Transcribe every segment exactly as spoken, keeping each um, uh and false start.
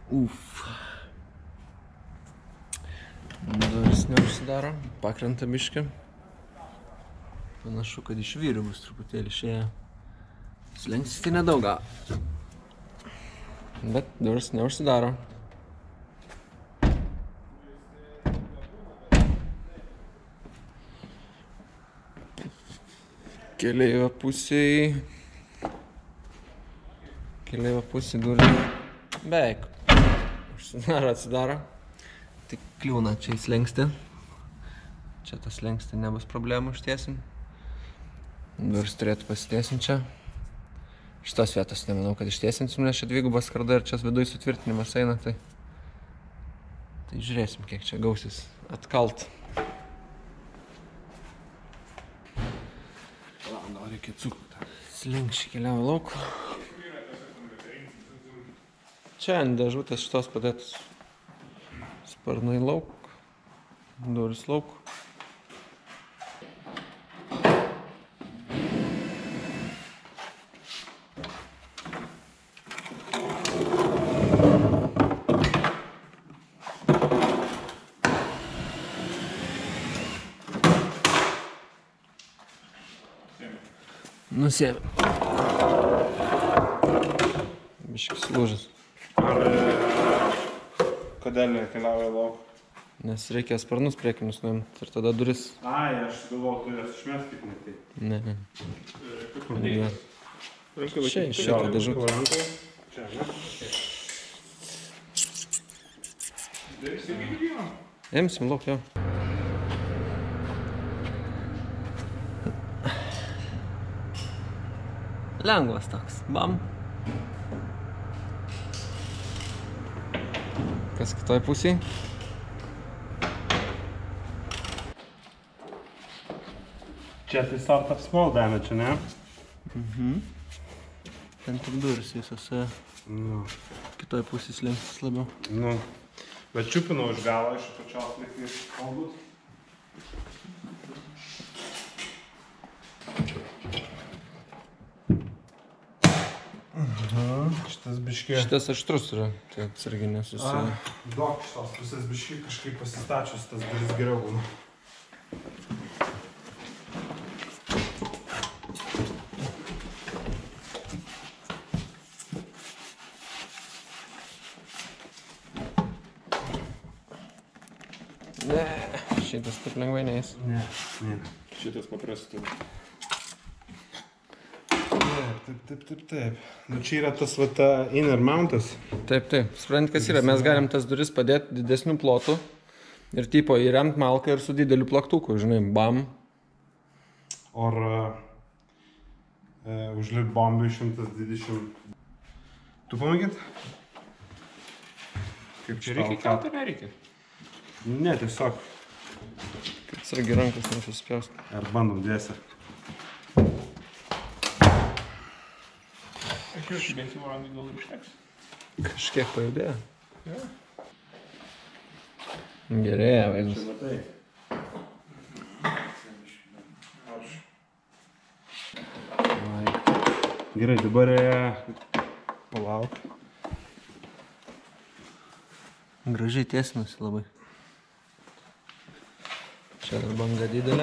Uf. Duris neužsidaro, pakrenta biškį. Panašu, kad iš vyrių bus truputėlį išėję. Slenksis tai nedaug gal. Bet duris neužsidaro. Keleivio pusėj. Keleivio pusėj duris. Beveik. Užsidaro, atsidaro. Tik kliūna čia įslenksti. Čia tas slenksti nebus problemų ištiesim. Duris turėtų pasitiesim čia. Šitos vietos nemanau, kad ištiesinsim, nes čia dvigubas skarda ir čia viduj sutvirtinimas eina. Tai, tai žiūrėsim, kiek čia gausis atkalt. Gal reikia cukų. Slenkščiai keliauja lauk. Čia ant dėžutės šitos padėtos. Sparnai lauk. Duris lauk. Nusėmė. Biškis lūžas. Ar kodėl nekeliauja lauk? Nes reikia sparnus priekinius nuimti ir tada duris. Ai, aš galvoju, tu jas išmest kaip netai. Ne, ne. Kur Ne. Čia iš šitą dėžutę. Čia, ne? Darysi video? Imsim lauk, jo. Lengvas toks. Bam. Kas kitoj pusėj? Čia tai sort of small damage, ne? Mhm. Ten tik duris visose. Nu. Kitoj pusėj slenksis labiau. Nu. Bet čiupinau iš galo iš pačios laikais. Galbūt. Šitas biškė... Šitas aštrus yra, tai atsargiai nesusi... Duok šitos pusės biškė kažkaip pasistačius, tas duris geriau būna. Ne, šitas taip lengvai neis. Ne, ne. Šitas paprastas. Taip, taip, taip, taip, taip. Nu čia yra tas va inner mountas. Taip, taip. Supranti, kas yra. Mes galim tas duris padėti didesnių plotų ir tipo įremt malką ir su dideliu plaktuku, žinai, bam. Or uh, užlipt bombių šimtas dvidešimt. Tu pamėgit? Kaip Čia reikia kelt ar nereikia? Ne, tiesiog. Atsargiai rankas nesuspjaus. Ar bandom dviese. Aš jau šibėsiu varangai gal ir užteks. Kažkiek pajudėjo. Ja. Gerėja, vaizdas. Matai. Gerai, dabar palauk. Gražiai tiesinasi labai. Čia dar banga didelė.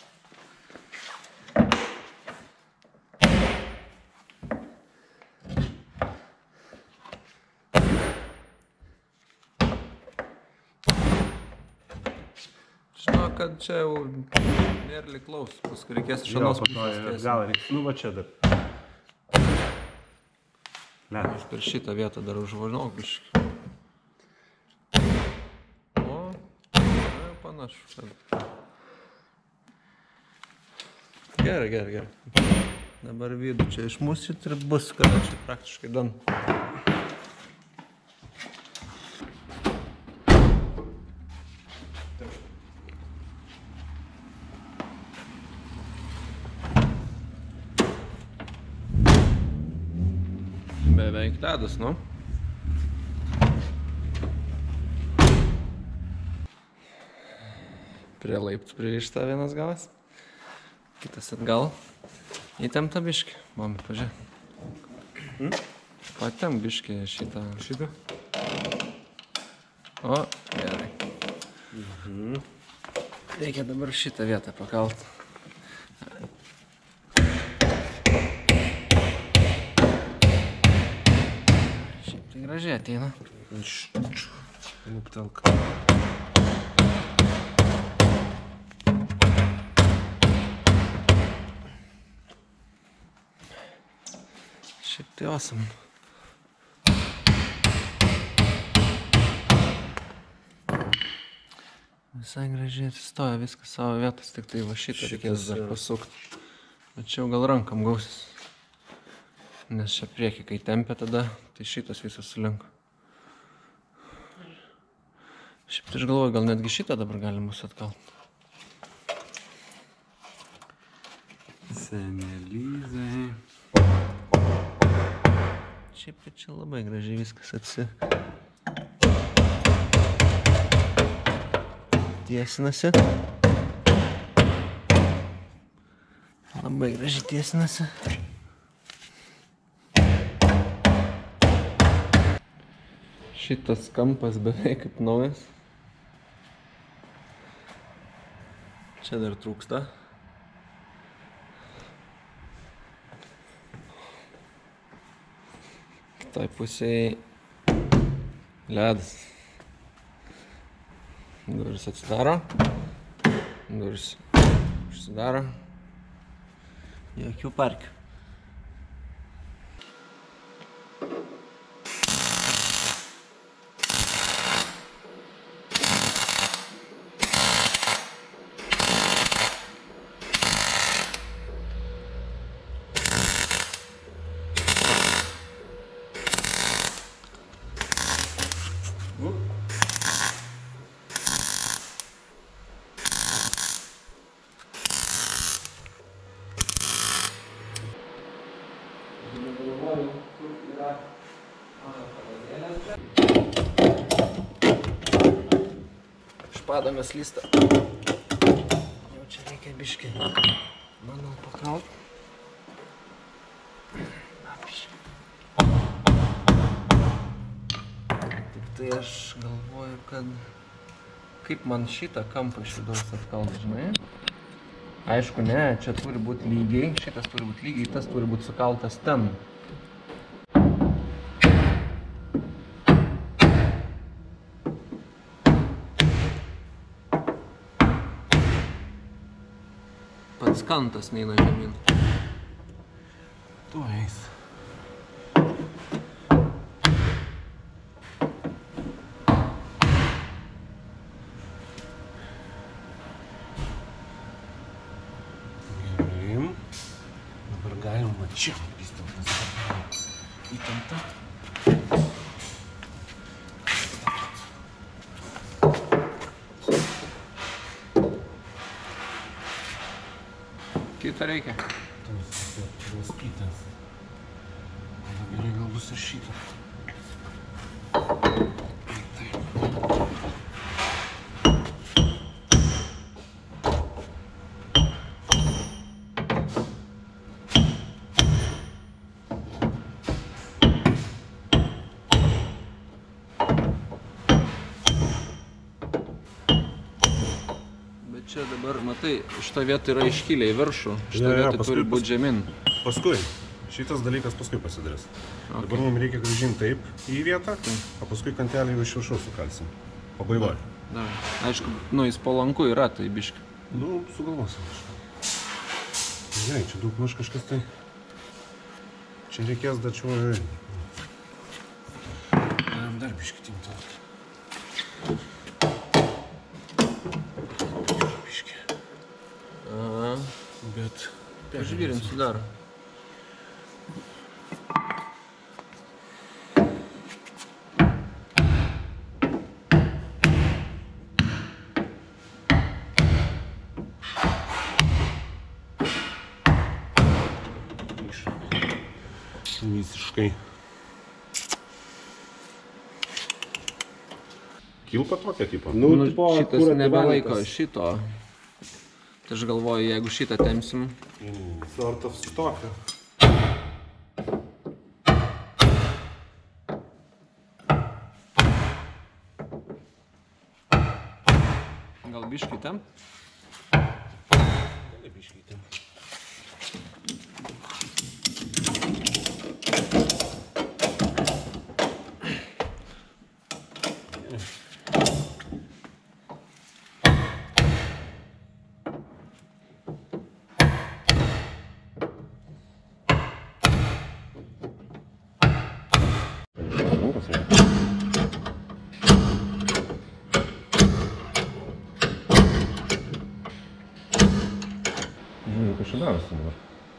Žinau, kad čia jau nėra liklaus, paskui reikės iš anos pusės. Gal reikia. Nu va čia dar. Ne. Aš per šitą vietą dar užvažinau biškį. O, na, panašu. Gerai, gerai, gerai. Dabar vidų čia išmusit ir bus, kada čia praktiškai dan. Beveik ledas, nu. Prie laiptų pririšta vienas galas. Kitas atgal. Įtempta biškį. Mami, pažiūrėk. Hmm? Patem biškį šitą. Šitą? O, gerai. Mhm. Reikia dabar šitą vietą pakalt. Šiaip tai gražiai ateina. Luptelk. Šiaip tai awesome. Visai gražiai atsistoja viskas savo vietos, tik tai va šitą reikės dar pasukti. O čia jau gal rankam gausis. Nes čia priekį, kai tempia tada, tai šitas visas sulinko. Šiaip tai aš galvoju, gal netgi šitą dabar galim bus atkalt. Senelizai. Šiaip tai čia labai gražiai viskas atsi... tiesinasi. Labai gražiai tiesinasi. Šitas kampas beveik kaip naujas. Čia dar trūksta. Kitoj pusėje ledas. Duris atsidaro, duris užsidaro, jokių parkių. Špadą mes lystą. Jau čia reikia biškį, manau, pakalt. Tik tai aš galvoju, kad kaip man šitą kampą iš vidaus atkalt, žinai. Aišku, ne, čia turi būti lygiai, šitas turi būti lygiai, tas turi būti sukaltas ten. Pats kantas neina žemyn. Tu eis. Gerai. Dabar galima čia pisteltas. Įtempta. Kitą reikia. Tas pytas. Gerai, gal bus ir šitą. Čia dabar, matai, šitą vietą yra iškylę į viršų, šitą Ja, ja, vietą paskui turi pas- būti žemyn. Paskui. Šitas dalykas paskui pasidarys. Dabar mums reikia grąžinti taip į vietą, o paskui kantelį jau iš viršaus sukalsim. Pabaigoje. Da. Aišku, nu jis palanku yra, tai biški. Nu, sugalvosim kažką. Žinai, čia daug maž kažkas tai. Čia reikės dar čia... Galim dar biškį timti. Biškį. Aha. Bet... Pažiūrinsiu dar. Visiškai. Kilpa tokia tipo? Nu, šitas nebelaiko šito. Tai aš galvoju, jeigu šitą tempsim. Sort of tokia. biškai tam. Gali biškai tam. Žiūrėjau, kas čia darosi dabar.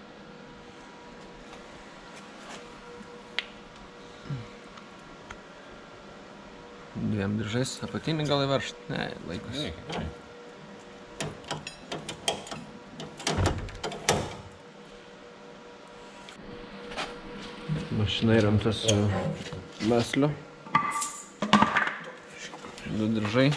Dviem diržais, apatinį gal įvaršt? Ne, laikos. Ne, gerai. Mašina įremta su mesliu. Du diržai.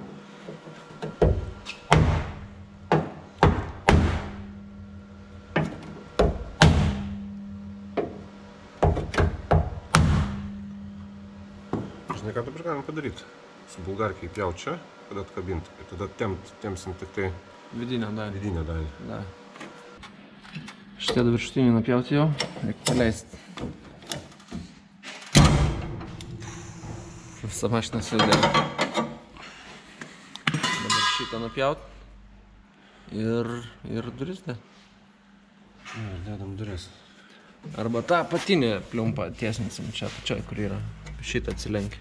Žinai, ką dabar galim padaryti? Su bulgarkiai pjaut čia, kad atkabinti. Ir tada tempt, tempsim tik tai Vidinę dalį. vidinę dalį. Da. Šitie du viršutiniai nupjauti jau, reikia paleisti. Visą mašiną sudėlė. Dabar šitą nupjaut. Ir, ir duris dė. Ir dedam duris. Arba tą apatinę pliumpą tiesinsim čia apačioj, kur yra. Šitą atsilenkia.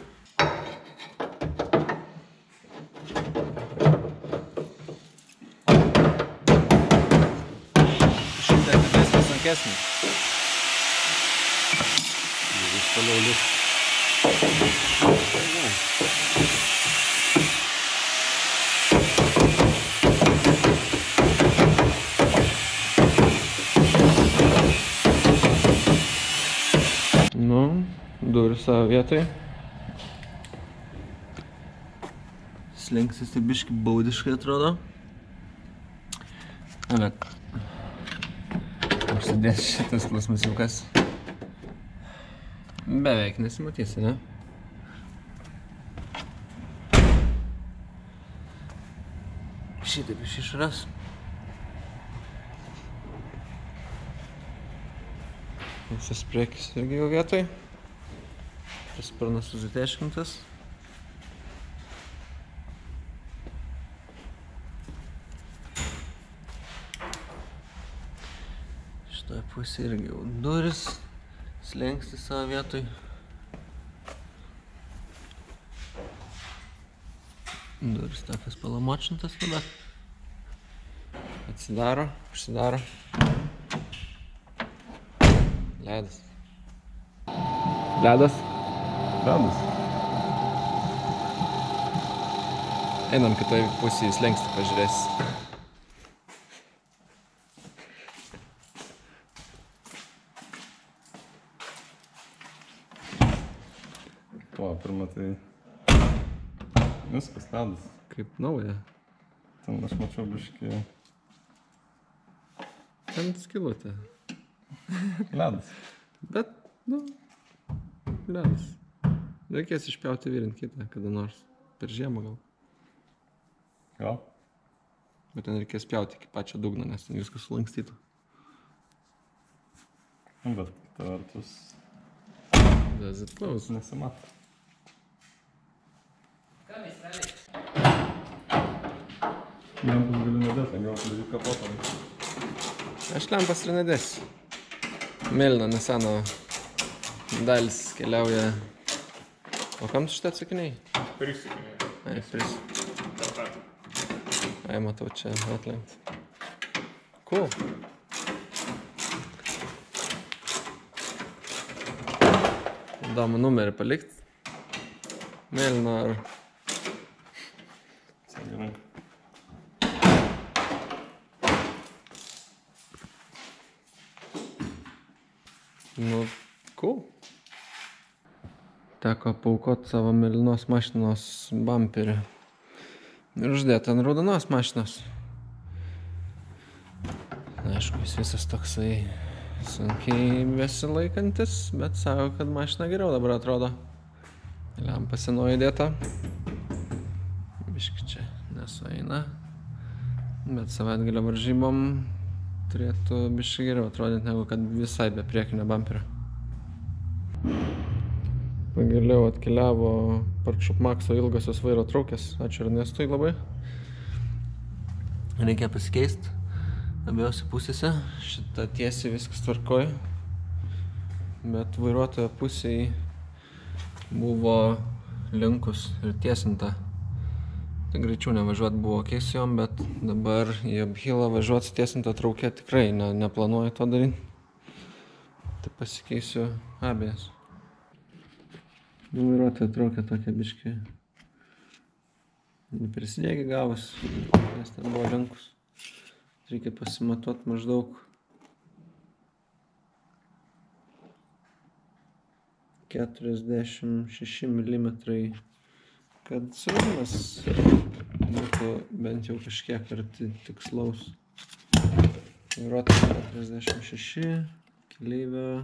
Šitą didesnį sunkesnį. Vis toliau liks. Nu, durys savo vietoj. Slenksis tai biški baudiškai atrodo. Na, bet užsidės šitas plasmasiukas. Beveik nesimatysi, ne? Šitaip iš išras. Visas priekis irgi jau vietoj. Sparnas susiteškintas. Šitoje pusėje irgi jau duris. Slengstis savo vietoj. Duris tokias palamočintas tada. Atsidaro, užsidaro. Ledas. Ledas. Ledas. Einam kitoj pusėje slengsti pažiūrės. Po, pirma tai viskas ledas. Kaip nauja. Ten aš mačiau biškį Ten skilutė. ledas. Bet, nu, ledas. Reikės išpjauti vyrint kitą, kada nors. Per žiemą gal. Gal? Bet ten reikės pjauti iki pačio dugno, nes ten viskas sulankstytų. Bet kita vertus Does it close? nesimato. Lempus galiu nedėti, gal padaryti kapotą. Aš lempas ir nedėsiu. Mėlyna neseno dalis keliauja. O kam tu šitą atsakiniai? Prisikinė. Ai, pris. Ai, matau čia atlenkt. Cool. Įdomu numerį palikt. Mėlyna ar... Gerai. Nu, cool. Teko paaukot savo mėlynos mašinos bumperį. Ir uždėti ant raudonos mašinos. Aišku, jis visas toksai sunkiai besilaikantis, bet sako, kad mašina geriau dabar atrodo. Lempa senoji dėta. Biški čia nesueina. Bet savaitgalio varžybom turėtų biškai geriau atrodyti, negu kad visai be priekinio bamperio. Pagaliau atkeliavo Parkšup Maxo ilgosios vairo traukės. Ačiū Ernestui labai. Reikia pasikeisti abiejose pusėse. Šitą tiesiai viskas tvarkoja. Bet vairuotojo pusėje buvo linkus ir tiesinta. Tai greičiau nevažiuot buvo ok su jom, bet dabar į Abhilą važiuot su tiesinta traukė tikrai ne, neplanuoju to daryti. Tai pasikeisiu abiejas. Vairuotojo traukė tokia biškį prisidėgi gavus, nes ten buvo linkus. Reikia pasimatuot maždaug keturiasdešimt šeši milimetrai, kad suvedimas būtų bent jau kažkiek arti tikslaus. Vairuotojo keturiasdešimt šeši, keleivio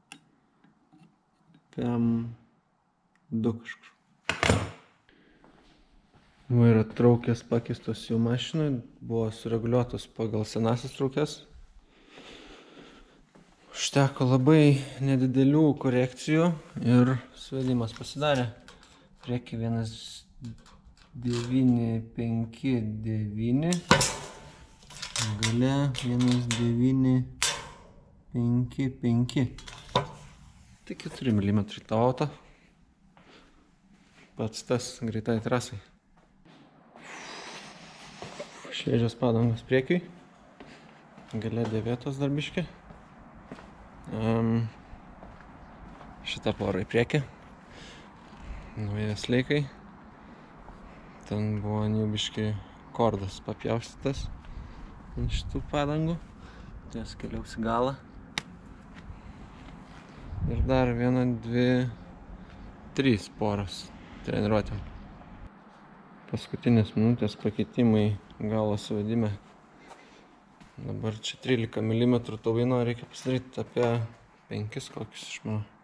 P M du kažkur. Vairo traukės pakeistos jau mašinui, buvo sureguliuotos pagal senasias traukės. Užteko labai nedidelių korekcijų ir suvedimas pasidarė. Priekį vienas devyni penki devyni, gale vienas devyni penki penki. Tai keturi milimetrai tavo auto. Pats tas greitai trasai. Šviežios padangos priekiui. Gale dėvėtos dar biškį. Um, šitą porą į priekį. Naujas leikai. Ten buvo jau biškį kordas papjaustytas ant šitų padangų. Ties keliaus į galą. Ir dar viena, dvi, trys poros treniruotėm. Paskutinės minutės pakeitimai galo suvedime. Dabar čia trylika milimetrų to vaino reikia pasidaryti apie penkis kokius, aš manau.